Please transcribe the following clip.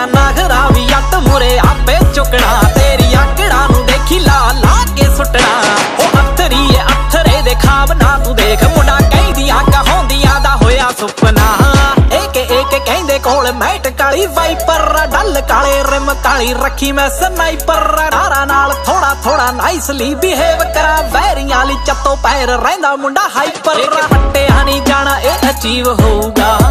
तेरा नागरा भी अट मुरे आपे चुकना, तेरी आकड़ा नू देखी ला ला के सुटना। ओ अथरी अथरे दे खाब ना तू देख, मुंडा कहदियां कहोंदियां दा होया सुपना। एक एक कहंदे कोल मैट काली वाइपर, डल काले रिम काली रखी मैं स्नाइपर। डारा नाल थोड़ा थोड़ा नाइसली बिहेव करा, वैरियां ली चत्तो पैर रहिंदा मुंडा हाइपर। पट्टे हनी जाना ए अचीव होऊगा।